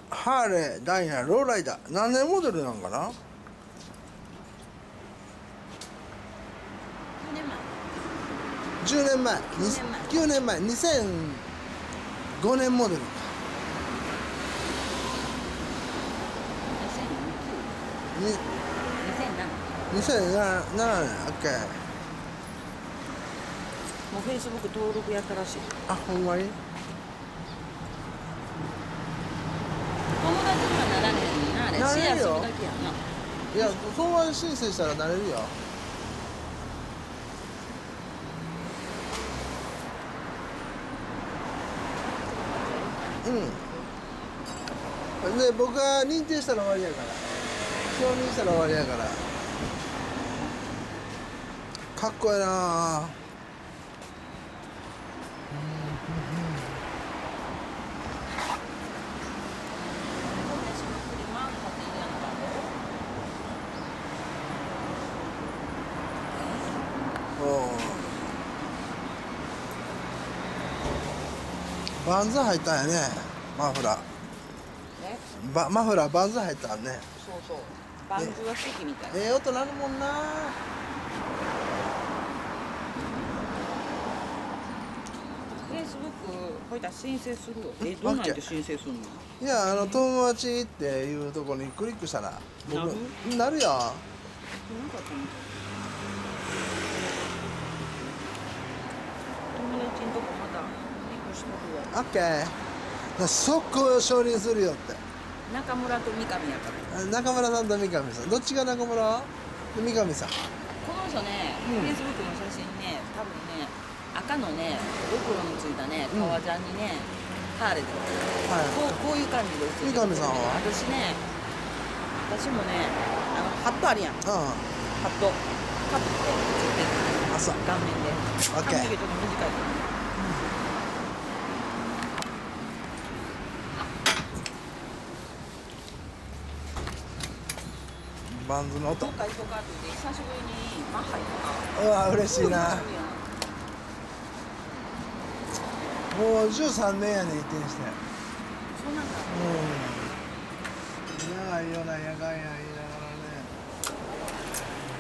ハーレー、ダイナー、ローライダー。何年モデルなんかな。10年前、9年前、2005年モデルか。2007年、オッケー。 もうフェイスブック登録やったらしい。 あ、ほんまに。 友達にはならねえな、あれ。 なれるよシェアするだけやんな。 いや、そのまま申請したらなれるよ。うん。で、僕が認定したら終わりやから。承認したら終わりやから。かっこええなぁ。バンズ入ったんやね。マフラー。マフラーバンズ入ったんね。 そうそう。バンズは好きみたい。 ええ音なるもんな。 フェイスブックこういったら申請するよ。どんなんで申請するの？ いや、友達っていうところにクリックしたら僕なるよ。 なかったみたい。友達のとこまたクリックしとくわ。 オッケー。速攻承認するよって。 中村と三上やから。 中村さんと三上さん、どっちが中村？三上さん。 この人ね、フェイスブックの写真ね、多分ね、赤のね、ドクロについたね、革ジャンにね、ハーレーで、こういう感じで写ってる。 三上さんは？ 私もね、ハットあるやん。ハット。かぶって写ってる。 あ、そう。 顔面で。 オッケー。 髪の毛ちょっと短いから。 バンズの音。 どっか行こうかって言って久しぶりにマッハ行こうか。 うわ、嬉しいな。もう13年やねん、移転して。 そうなんだ。 長いよな、やがんや言いながらね。